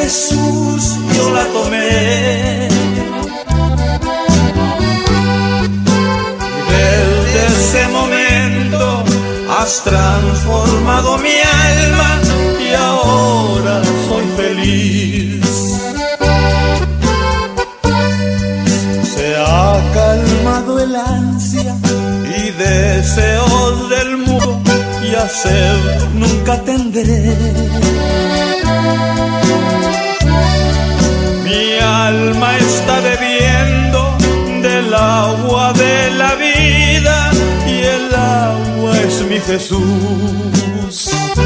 Jesús, yo la tomé. Desde ese momento has transformado mi alma y ahora soy feliz. Se ha calmado el ansia y deseos del mundo, y a sed nunca tendré. Mi alma está bebiendo del agua de la vida y el agua es mi Jesús.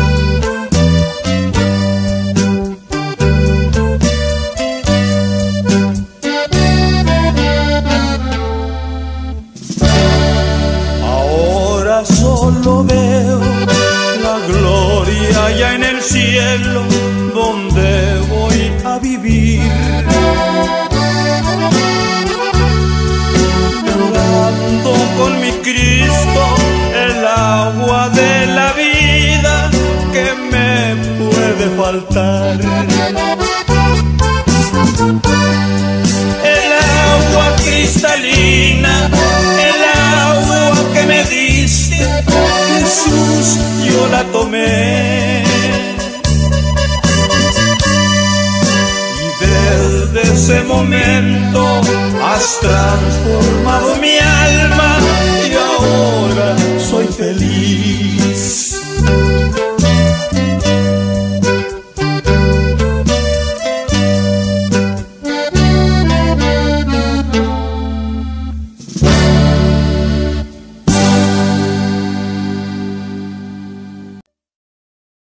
Ahora solo veo la gloria ya en el cielo donde voy a vivir. Llorando con mi Cristo el agua de la vida que me puede faltar. El agua cristalina, el agua que me diste, Jesús, yo la tomé. Y desde ese momento has transformado